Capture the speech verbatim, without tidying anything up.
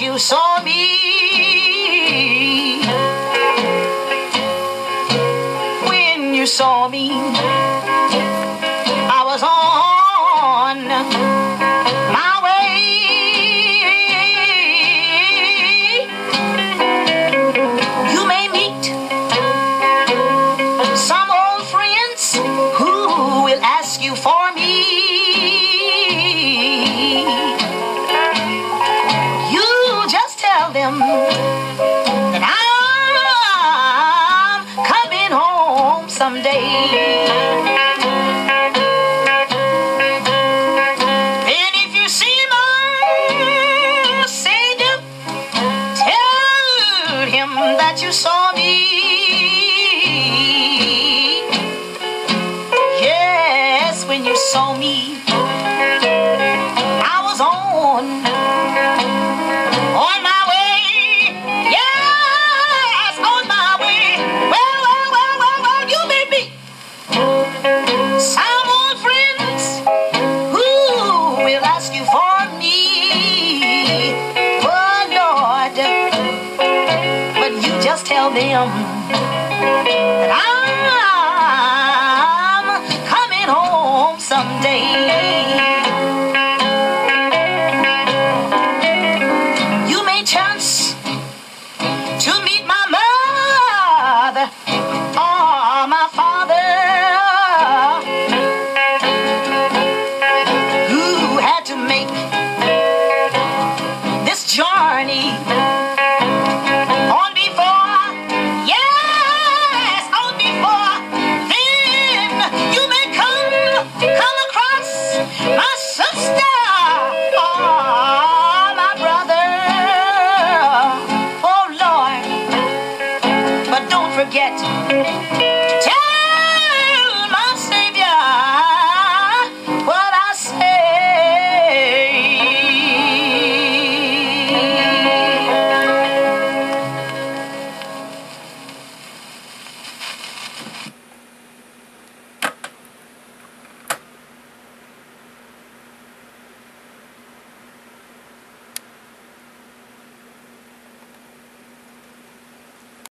you saw me. When you saw me, I was on my way. You may meet some old friends who will ask you for me. You just tell them that I'm coming home someday. And if you see my Savior, tell him that you saw me. Yes, when you saw me, I was on on my way. Yes, on my way. Well, well, well, well, well, you may be some old friends who will ask you for me. Oh, Lord, but you just tell them that I'm coming home someday. You may chance to meet my mother or my father, who had to make this journey on before. Yes, on before. Then you may come come across my sister or my brother. Oh Lord, but don't forget